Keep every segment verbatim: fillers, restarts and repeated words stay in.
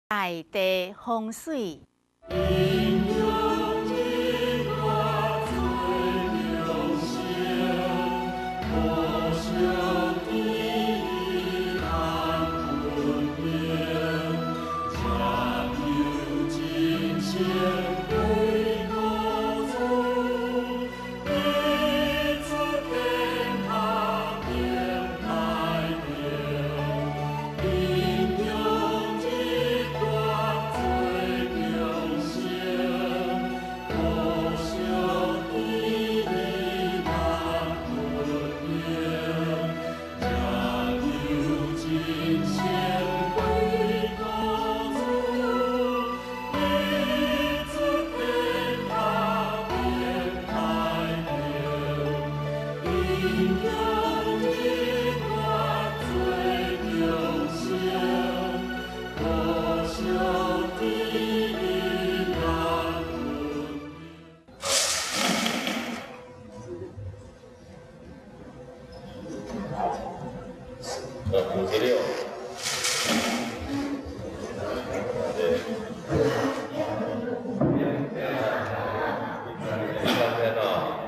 大地风水。 五十六，对，三天哦，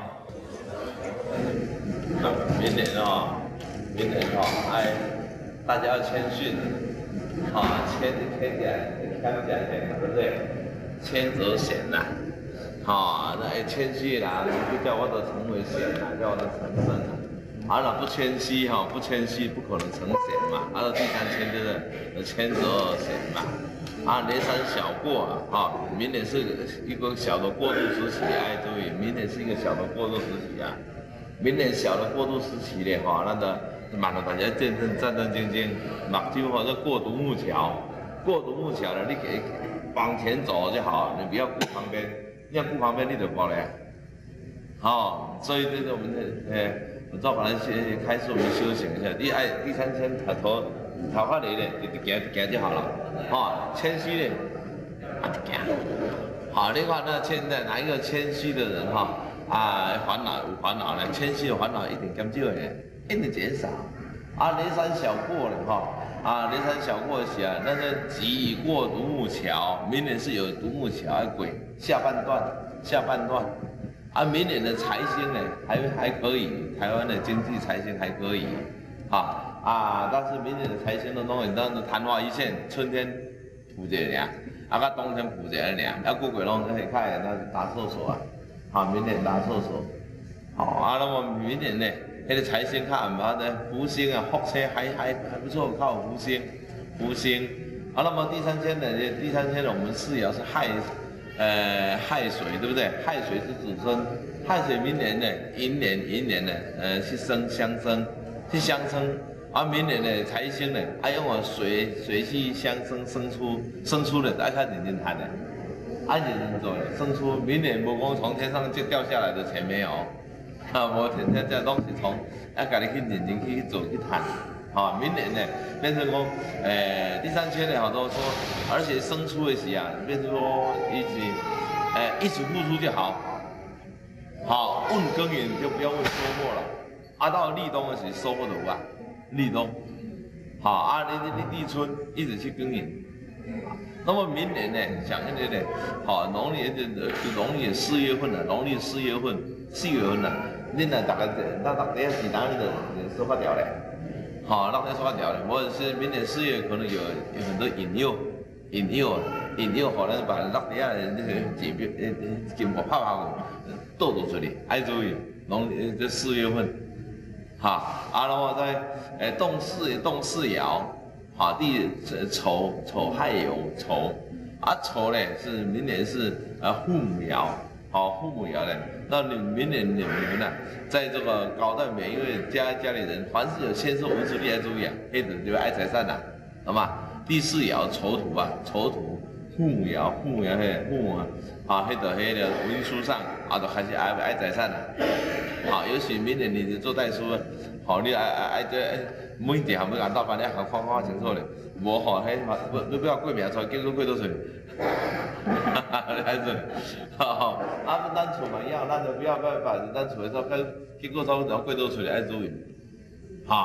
明年哦，明年哦，哎，大家要谦逊，啊，谦谦起来，谦起来对不对？谦则贤呐，啊，那哎谦虚啦，就叫我的成为贤呐，叫我的成圣呐。啊，那不谦虚哈，不谦虚不可能成贤嘛。啊，第三谦就是谦则贤嘛。啊，连三小过啊，啊，明年是一个小的过渡时期，哎，注意，明年是一个小的过渡时期啊。明年小的过渡时期咧，哈，那个满了大家战战战战兢兢，目睭好像过独木桥，过独木桥了，你给往前走就好，你不要顾旁边，你要顾旁边你就过来。好，所以这个我们的呃。我照本来先开始我们修行一下，你爱第三天头头头发嚟咧，就行行就好了，哈，谦虚咧，啊就行。好，另外呢，现在哪一个谦虚的人哈啊烦恼有烦恼呢？谦虚的烦恼一定减少嘅，一定减少。啊，连山小过了哈，啊连山小过时啊，那个急过独木桥，明年是有独木桥的轨下半段，下半段。啊，明年的财星呢，还还可以，台湾的经济财星还可以，啊啊，但是明年的财星的东西，当是昙花一现，春天浮一下，啊，到冬天浮一下尔，啊，过过拢可以看，那是打厕所啊，啊，明年打厕所，好啊，那么明年呢，那个财星看嘛呢，福星啊，福星还还还不错，靠福星，福星，啊，那么第三天呢，第三天呢，我们四爻是亥。呃，亥水对不对？亥水是子孙，亥水明年呢，寅年寅年呢，呃，是生相生，是相生。啊，明年呢，财星呢，啊，用我水水气相生，生出生出的，大家认真谈的，按认真做的，生出明年无讲从天上就掉下来的钱没有，啊，无天天这东西从，要家己去认真去做去谈。啊，明年呢，变成说，呃，第三天呢，好多说，而且生出的时啊，变成说一起，呃，一起付出就好，好，问耕耘就不要问收获了，啊，到立冬的时收获的啊，立冬，好啊，你你你立春一直去耕耘，那么明年呢，想一点点，好，农历的农历四月份了，农历四月份，四月份了，你呢大概那大家是哪里的收发掉嘞？好，让他刷掉了，或者是明年四月可能有有很多引诱，引诱，引诱，可能把落地下的那些疾病，呃呃，经过泡泡豆豆出来，爱注意，农这四月份，哈，啊，然后在呃动四动四爻，好，第丑丑亥酉丑，啊丑呢是明年是呃父母爻。好，父母爻呢？那你明年你们呢，在这个搞到每一位家家里人，凡是有千寿无子，你要注意啊，黑子就爱财散呐，好吗？第四爻丑土啊，丑土，父母爻，父母爻嘿，父母啊，黑的黑的文书上啊，都开始爱爱财散了。好，尤其明年你做代书，好，你爱爱爱这每一项要按到班，你行看看清楚咧，无好嘿，不你不要过名出来，结果过倒出来。还是，好，啊，不咱厝嘛一样，咱就不要不要把咱厝的时候，结果说然后过倒出来爱注意，哈，啊，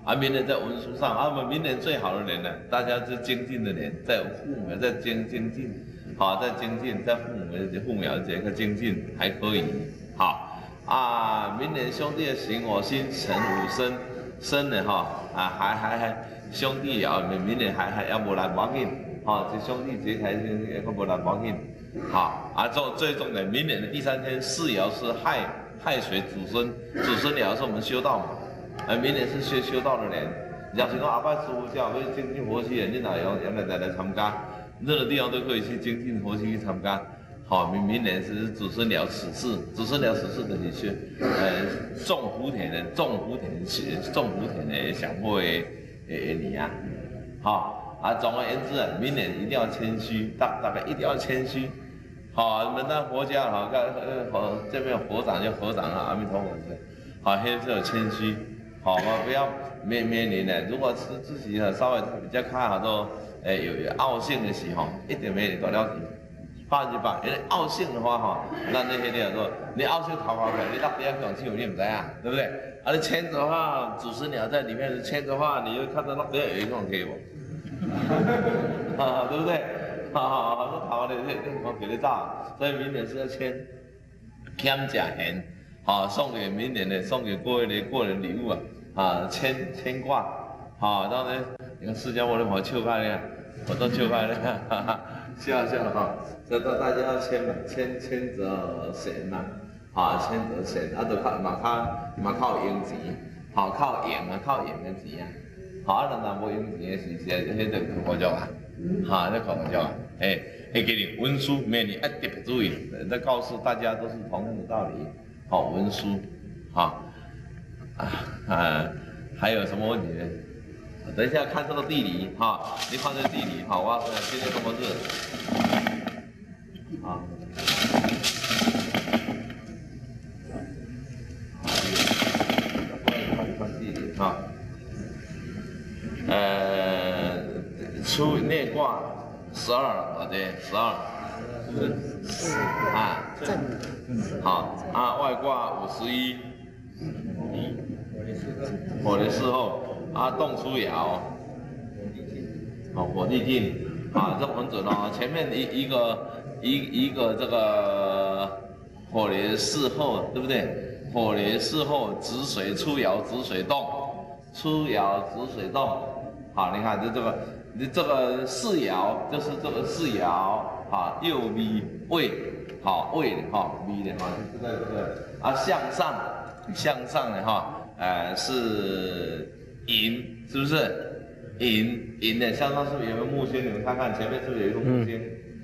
啊，明年在文书上，啊，我们明年最好的年呢，大家是精进的年，在父母在精精进，好，在精进，在父母的父母的这个精进还可以，好啊，明年兄弟的行我心成五生生的哈，啊还还还兄弟啊，明明年还还要无来保紧，好，这兄弟这台也个无来保紧，好啊，最最重点，明年的第三天四爻是亥亥水子孙，子孙爻是我们修道嘛。啊，明年是修修道的年，假如讲阿拜师傅叫要精进佛系的，你哪有有来来来参加，任何地方都可以去精进佛系去参加。好，明明年是子孙爻此事，子孙爻此事就是说，呃，种福田的种福田是种福田的上好的的年啊。好啊，总而言之啊，明年一定要谦虚，大大概一定要谦虚。好，我们那佛家哈，呃佛这边佛长就佛长啊，阿弥陀佛是，好，还是要谦虚。好，我不要每每年呢，如果是自己呢稍微比较看好多，诶有有傲性的时候，一点每年都了解，百分之百。因为傲性的话哈，那那些叫做你傲性逃跑起来，你到底要讲清楚你唔知啊，对不对？啊，你牵的话，祖师鸟在里面牵的话，你就看到那边有一种贴不？啊，对不对？哈哈，好多逃的这这我给你照，所以明年是要牵，欠甲贤。好，送给明年的，送给各位的个人礼物啊！啊，牵牵挂，好，然后呢，你看释迦牟尼佛笑开了，我都笑开了，哈哈，笑笑哈，所以大家要牵嘛，牵牵着贤呐，啊，牵着贤，啊，就靠嘛靠嘛靠用钱，好靠用啊，靠用的钱啊，好，啊，人若无用钱的时时，迄就苦作啊，哈，那苦作啊，哎，会给你文书，免你爱特别注意，这告诉大家都是同样的道理。好，文书，好，啊啊，还有什么问题呢？等一下看这个地理哈，你看这个地理好，我今天什么日？啊，看看地理哈，呃，出内卦十二，对，十二。啊，好啊，外挂五十一，火的四候啊，动出爻，好，火地进，啊，这很准哦。前面一一个一一个这个火雷四候，对不对？火雷四候，子水出爻，子水动，出爻子水动，好，你看这这个，你这个四爻就是这个四爻。好，右咪位，好位的哈，咪的哈，就这个这个啊，向上向上的哈，呃是寅，是不是？寅寅的向上是不是有个木星？你们看看前面是不是有一个木星？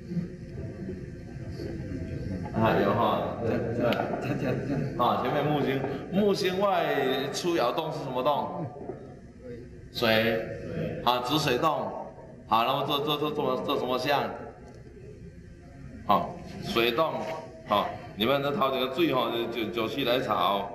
嗯、啊有哈，这这这这啊前面木星，木星外出爻动是什么动？水，好子水动，好，那么这这这怎么这什么象？好，水动，好，你们这头这个水吼，就就起来炒。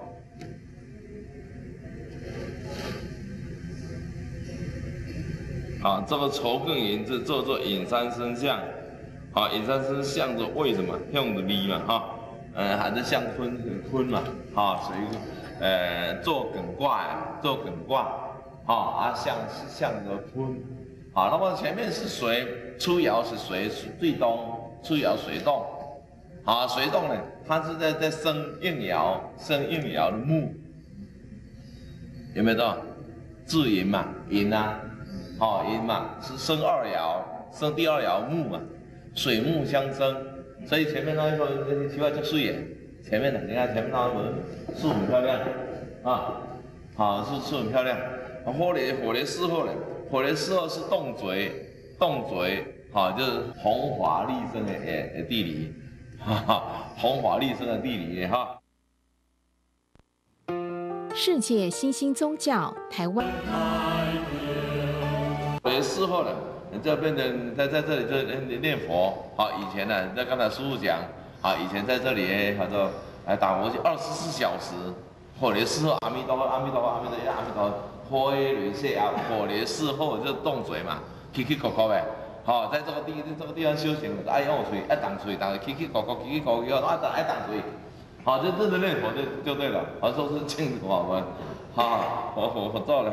好，这个丑跟寅是做做寅三生相，好，寅三生向着为什么？向着离嘛，哈，呃，还是向坤坤嘛，哈，属于呃做艮卦呀，做艮卦，好啊，向向着坤，好，那么前面是水，出爻是水，最东。出爻水动，好，水动呢，它是在在生应爻，生应爻的木，有没有到？至寅嘛，寅啊，好寅嘛，是生二爻，生第二爻木嘛，水木相生，所以前面那一个奇怪叫水眼，前面的你看前面那一个树很漂亮啊，好是树很漂亮，火雷火雷四候呢，火雷四候是动嘴，动嘴。好，就是红华立生的诶地理，哈哈，红华立生的地理哈。 世界新兴宗教，台湾。 对，事后呢，就变成在在这里就念佛。好，以前呢，在刚才师傅讲，啊，以前在这里好多哎打佛机二十四小时，火雷事后阿弥陀佛，阿弥陀佛，阿弥陀佛，阿弥陀佛，火雷事啊，火雷事后就动嘴嘛，起起口口的。好、哦，在这个地这个地方修行，爱用嘴，爱挡嘴，挡起起口口，起起口口，爱挡爱挡嘴，好、哦，就认真念佛就就对了，好、哦，说是净土法门，哈，我我我做了哈，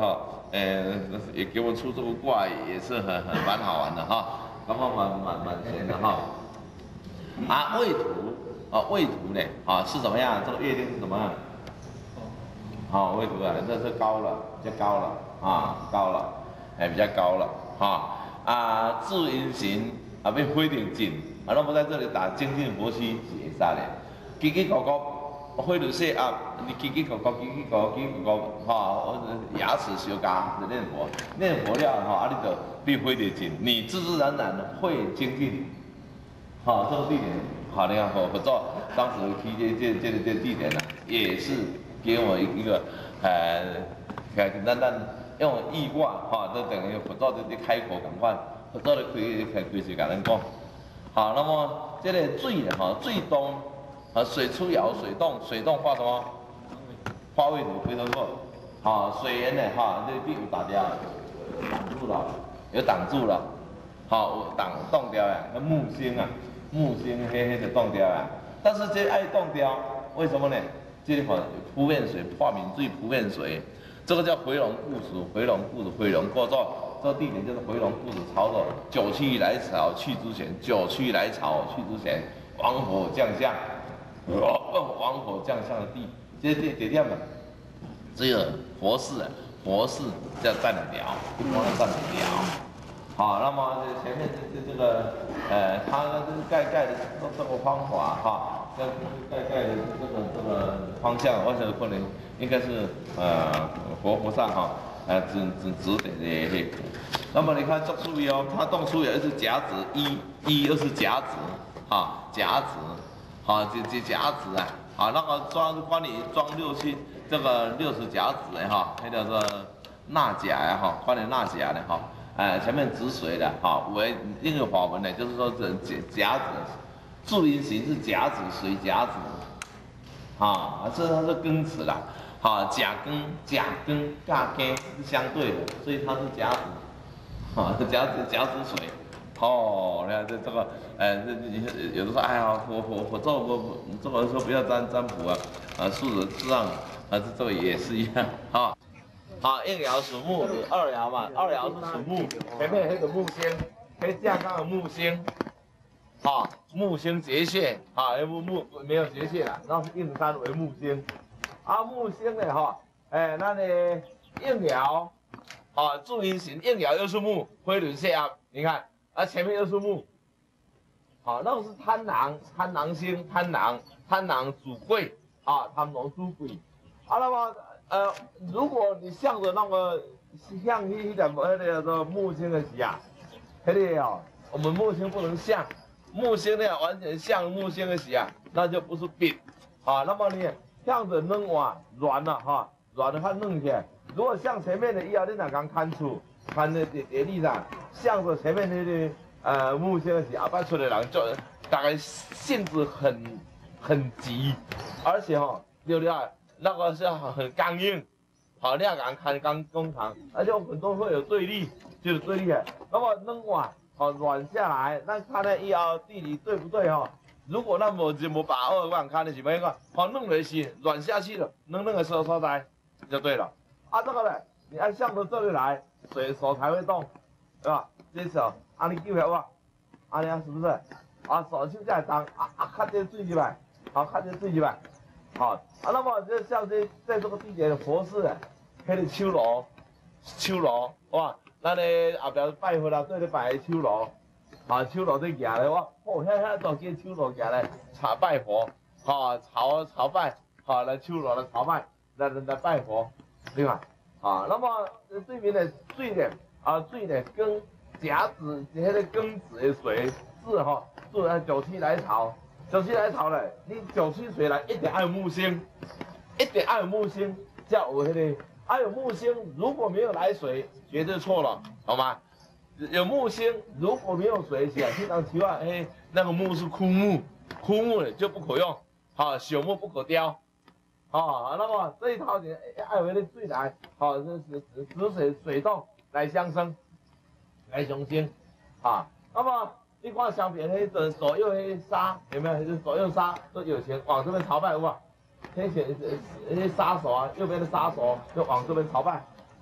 呃，也给我出这个卦，也是很很蛮好玩的哈，刚刚蛮蛮蛮闲的哈。啊，未土，啊未土呢，啊是怎么样？这个月令是怎么样？好，未土啊，这是高了，比较高了啊，高了，哎，比较高了哈。啊，至阴行啊，被灰点紧啊，那么在这里打精进佛系解散的，叽叽咕咕。灰就说啊，你叽叽咕咕，叽叽咕咕，叽叽咕咕，哈，牙齿相加念佛，念佛了哈，啊，你就必会得精，你自自然然会精进。好，这个地点，好，你看合合作，当时去这这这这地点呢，也是给我一个呃，简简单单用易卦哈，都等于合作的的开口赶快，合作的开开开始甲咱讲。好，那么这个水呢，哈，最东。啊，水出爻，水动，水动画什么？画未土，非常错。啊，水源呢？哈，这第五打掉，挡住了，有挡住了。好，挡冻掉呀，那木星啊，木星黑黑的冻掉呀。但是这爱冻掉，为什么呢？这里哈扑面水，化名最扑面水，这个叫回龙固属，回龙固属，回龙过作。这个地点就是回龙固属，朝着九曲来朝去之前，九曲来朝去之前，王火将相。哦，王火将相的地，这这这点嘛，只有佛寺，佛寺叫占了寮，光占了寮。好，那么前面这这这个，呃，它这个盖盖的这这个方法哈，这盖盖的这个这个方向，我想可能应该是呃活菩萨哈，呃指指指点的。那么你看做出爻，它动出爻是甲子一，一又是甲子，啊甲子。好，这这甲子啊，啊，那个装关你装六七，这个六十甲子的哈，那叫做纳甲呀哈，关你纳甲的哈，哎，前面止水的哈，为另一个法门呢，就是说这甲甲子，注音形是甲子水甲子，啊，这它是庚子啦，好，甲庚甲庚甲庚是相对的，所以它是甲子，啊，甲子甲子水。哦，你看这这个，呃，这这有的说，哎呀，我我我做我这个说不要占占卜啊，啊，事实事实上，啊，这这个也是一样，哈，好，一爻属木，二爻嘛，二爻是属木，前面那个木星，可以架上的木星，好，木星结穴，啊，木木没有结穴了，然后是应山为木星，啊，木星呢，哈，哎，那呢应爻，啊，注音形，应爻又是木，灰轮泄啊，你看。啊，前面又是木，好，那个是贪狼，贪狼星，贪狼，贪狼主贵啊，贪狼主贵，啊，那么呃，如果你向着那个向一点那个说木星的时啊，那个哦，我们木星不能向，木星呢完全向木星的时啊，那就不是丙，啊，那么你向着弄哇软了哈，软的话弄起来，如果向前面的一爻你哪刚看出？看那地地地上，向着前面那个呃木星的时，阿爸出来人就大概性子很很急，而且哈、哦，六六二那个是很刚硬，好，你要敢看刚工厂，而且很多会有对立，就是对立的。那么弄完好软下来，那看那一爻地理对不对哈、哦？如果那么就没把握，我想看的是咩个？好弄的是软下去了，弄那个时候所在就对了。啊，这个呢，你按向着这里来。水手才会动，对吧？这手，啊你记住哇，啊你看是不是？啊手就这样当，啊啊看这水起来，好看这水起来，好啊。那么就像这在这个地点的佛寺，迄个秋罗，秋罗哇，咱咧后边拜回来对咧拜秋罗，啊秋罗在行咧哇，哦遐遐都见秋罗行咧朝拜佛，哈朝朝拜，哈来秋罗来朝拜，来来来拜佛，对吧？啊，那么对面的水呢，啊水呢跟甲子迄个庚子的水是哈，是按九七来潮，九七来潮嘞，你九七水来一定要有木星，一定要有木星，才有迄个，啊有木星，如果没有来水，绝对错了，好吗？有木星，如果没有水，是啊，经常提话，哎，那个木是枯木，枯木的就不可用，好，朽木不可雕。啊，那么这一套呢，爱为的水来，好，这是止水水动来相生，来雄心，啊，那么你看相片那左左右那沙有没有？就是左右沙都有钱往这边朝拜，哇，那些那些杀手啊，右边的杀手就往这边朝拜，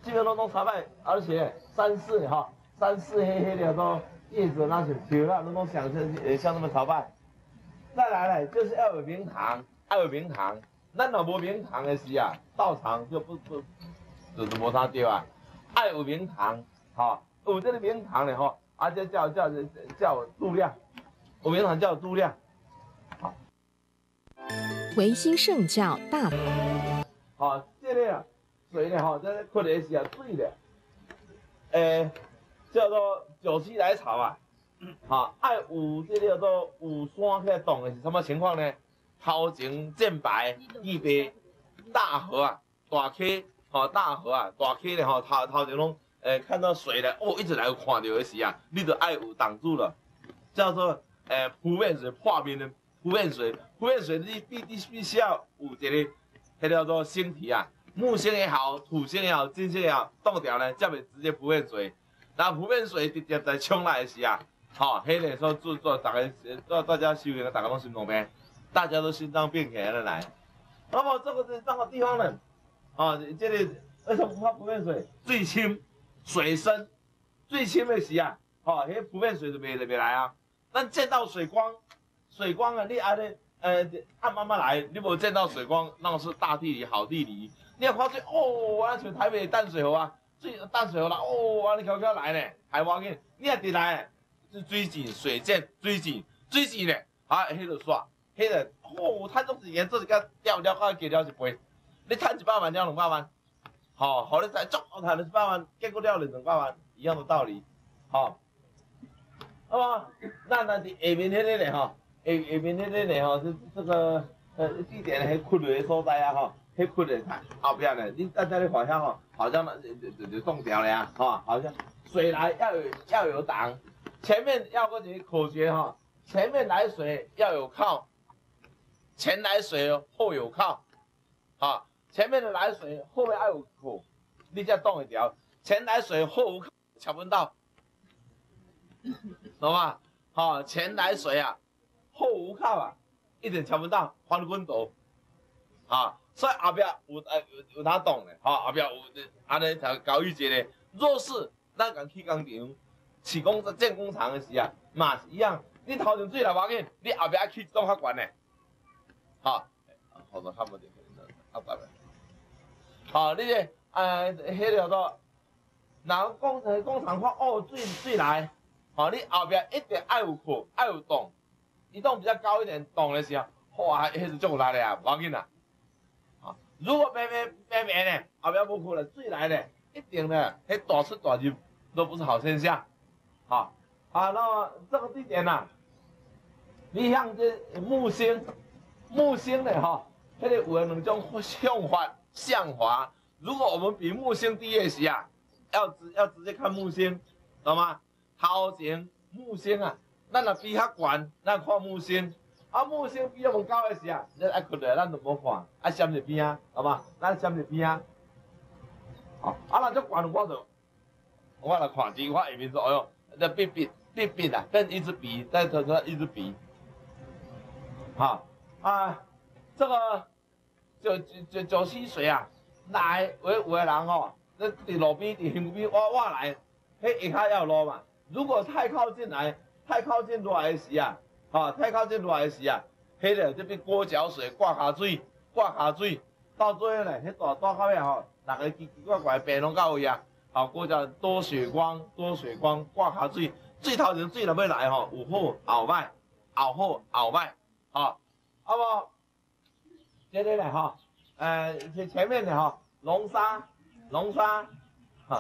基本拢拢参拜，而且三四哈，三四黑黑的都叶子那些球啊，拢拢想像呃像他们朝拜。再来呢，就是要有明堂，要有明堂。咱若无明堂的时啊，道场就不不就是无啥对啊。爱有明堂，哈、哦，有这个明堂的吼，啊，这叫叫叫度量，有明堂叫度量。好、 维新圣教大。 好、哦，这个啊。水呢？吼，这困的是啊水的，诶，叫做九七来潮啊，哈，爱有这个叫做有山起来动的是什么情况呢？头前见白，预备大河啊，大溪，吼大河啊，大溪呢吼，头头前拢诶看到水了，哦，一直来有看到的时啊，你就爱有挡住了，叫做诶扑面水破面的扑面水，扑面水你必必必须要有一个，迄叫做星体啊。木星也好，土星也好，金星也好，冻掉呢，才袂直接浮面水。那浮面水直接在冲来的时啊，吼、哦，迄个时候做做大家做大家修行，大家拢心脏病，大家都心脏病起来了来。那么这个是这个地方呢，啊、哦，这里为什么怕浮面水？最深，水深，最深的时啊，吼、哦，迄浮面水就袂袂来啊。咱见到水光，水光啊，你安尼呃按慢慢来，你无见到水光，那是大地理好地理。你要看水哦，啊像台北淡水河啊，水淡水河啦，哦，啊你悄悄来呢，还无要紧，你也直来，是水井、水涧、水井、水井呢，啊，迄个煞，迄个哦，趁种钱研做一个钓钓到加了一倍，你趁一百万了两百万，吼、哦，互你再足赚了一百万，结果了了两百万，一样的道理，吼、哦，那么咱咱伫下面迄个呢，吼，下下面迄个呢，吼，这这个呃地点迄困的所在啊，吼。迄困的后边呢，你大家你看下吼，好像就就就冻掉了呀，哈，好像水来要有要有挡，前面要个一个口诀哈，前面来水要有靠，前来水后有靠，啊，前面的来水后面要有口，你才冻得掉，前来水后无靠，瞧不到，懂吗？好、哦，前来水啊，后无靠啊，一点瞧不到，翻滚斗，啊。所以后壁有呃有有哪动的，吼后壁有安尼才教育一个。若是咱共去工厂、施工、建工厂的时啊，嘛是一样。你头前水来无要紧，你后壁爱去一种较悬的，吼，好多看不见，啊拜拜。吼，你个呃迄个叫做，若工呃工厂看哦水水来，吼你后壁一定爱有库，爱有洞，移动比较高一点，洞的时候，哇，迄是足有力的啊，无要紧啦。如果白白白白呢，后边不哭了，水来呢，一定呢，迄大出大入都不是好现象，好，啊，那么这个地点呢、啊，你像这木星，木星呢，哈，迄个有两种向法向法，如果我们比木星低的时啊，要直要直接看木星，懂吗？头前木星啊，咱若比较悬，咱看木星。啊，木星比我们高的时啊，你爱困来，咱就无看，爱闪入边啊，好嘛？咱闪入边啊。哦，啊，那足悬我就，我来看见我下面说，哎呦，那变变变变啊，变一支笔，再头头一支笔。好啊，这个九九九九溪水啊，来有有的人吼，那伫路边伫溪边挖挖来，迄下骹要路嘛。如果太靠近来，太靠近落来的时啊。啊，太靠近落来时啊，迄个这边过桥水、挂下水、挂下水，到最后呢，迄大大到尾吼，六个奇奇怪怪病拢到位啊。好，过桥多血光、多血光、挂下水，最头前水若要来吼，有好后歹，后好后歹，啊，那么这里呢哈，呃，前前面的哈，龙沙，龙沙，哈。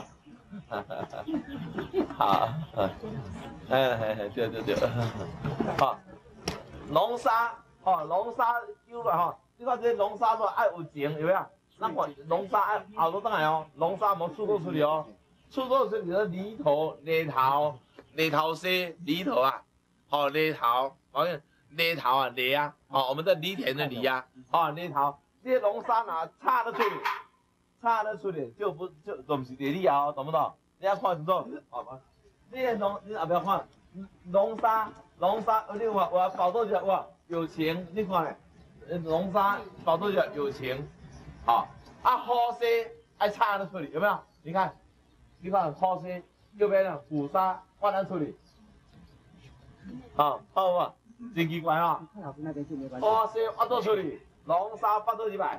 好，哎，对对对，好，龙沙，哦，龙沙丢了哈，你看这龙沙都爱有情，有没有？那我龙沙爱后头等来哦，龙沙冇出过出去哦，出过出去的犁头、犁头、犁头西、犁头啊，好犁头，好像犁头啊犁啊，好我们的犁田的犁啊，好犁头，这些龙沙哪插得出去？插得出去就不就就不是地理啊，懂不懂？你要看清楚，好吗？这些龙你后不要看，龙沙龙沙，你有我我保证一下哇，有情，你看咧，龙沙保证一下有情，好啊，河西爱插得出去，有没有？ 你看，你看后生右边的虎鲨换咱处理，好，好不好？真奇怪啊！后生挖到处理，龙鲨挖到几百。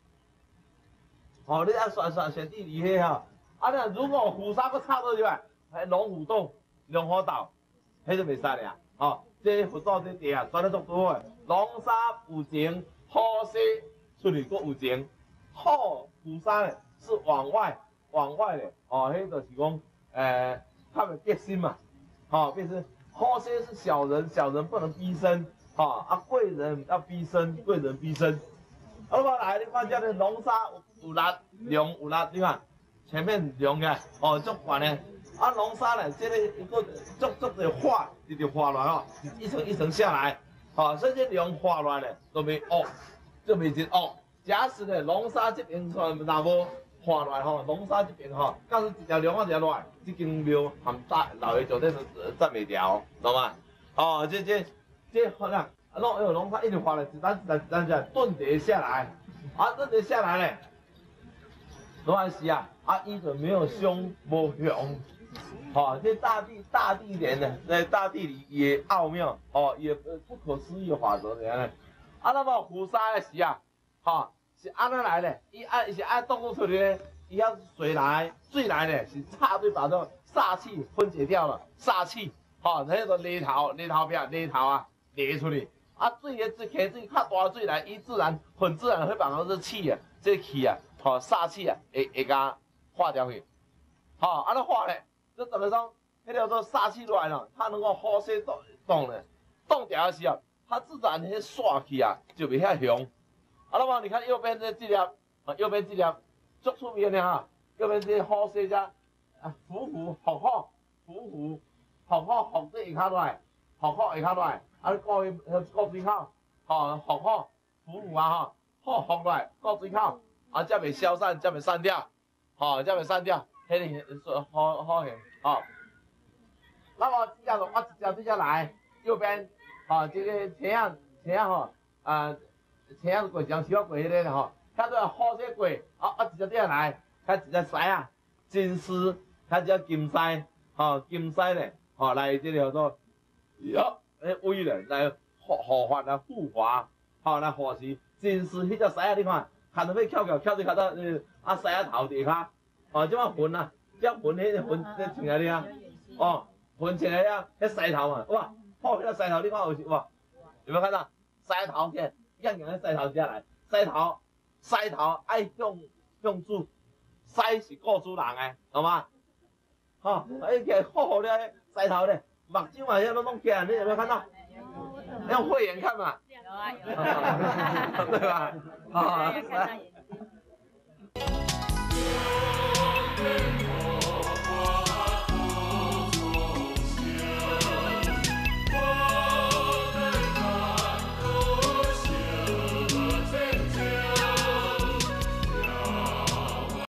哦，你按算算选地理迄哈，啊那如果虎鲨搁差到几百，还龙虎洞、龙虎岛，迄就袂使俩。哦，这佛祖这地啊，选得足多诶。龙鲨有情，虎鲨处理搁有情，虎虎鲨呢是往外往外的，哦，迄就是讲，呃，他们变心嘛，哦，变心。虎鲨是小人，小人不能逼身，哦，啊贵人要逼身，贵人逼身。好不好？来，你看这个龙鲨有力，龙有力，你看前面龙嘅，哦，足悬的。啊，龙鲨呢，这个一个足足的化，直接化落来哦，一层一层下来，哦，所以这龙化落来呢，都未恶，就未真恶。假使呢，龙鲨这边若无化落来吼，龙鲨这边吼，假使一条龙啊一条落来，这间庙含大老爷酒店都占袂掉，懂吗？哦，这这这好像。龙有龙，它一直滑了，子弹子弹子弹这样顿跌下来，啊，顿跌下来嘞，没关系啊，啊，伊就没有凶，无凶，好、哦，这大地大地连的，在大地里也奥妙，哦，也不可思议的法则这样嘞，啊，那么虎鲨的时啊，哈、哦，是安怎来的？伊按是按动作出来的，伊要水来，水来呢是插队把这煞气分解掉了，煞气，哈、哦，那个犁头犁头边犁头啊犁出去。啊，水个水溪水较大水来，伊自然很自然会把这气啊，这气啊，吼煞气啊，会会甲化掉去。吼，啊，那化咧，这等于讲，迄叫做煞气来了，它能够呼吸动动咧，动掉的时候，它自然迄煞气啊就袂遐凶。啊，那么你看右边这这粒，啊，右边这粒足出名的哈，右边这呼吸者啊，虎虎虎虎虎虎虎虎虎这下骹落来，虎虎下骹落来。啊，过去过水口，吼，虎虎虎虎啊，吼，虎虎来过水口，啊，才袂消散，才袂散掉，吼，才袂散掉，迄个好好型，吼。那么这样子，我直接直接来右边，吼，这个车啊车啊吼，啊，车啊过江桥过迄个吼，遐都好些过，啊啊直接这样来，遐直接狮啊，金丝，遐只金狮，吼，金狮咧，吼来这个叫做，哟。诶，威人来护护法啊，护法，吼来护持，真是迄只狮啊！你看，看到要翘翘，翘就翘到呃啊狮啊头地骹，哦，即摆云啊，即云迄个云咧穿来哩啊，哦，云穿来啊，迄狮头嘛，哇，好迄个狮头，你看有哇，有没有看到狮头见，样样迄狮头下来，狮头狮头爱向向主，狮是顾主人诶，懂吗？吼，哎个好好咧，狮头咧。目睭嘛，遐都弄起来，你有没有看到？用慧眼看嘛。有啊有啊。对吧？啊。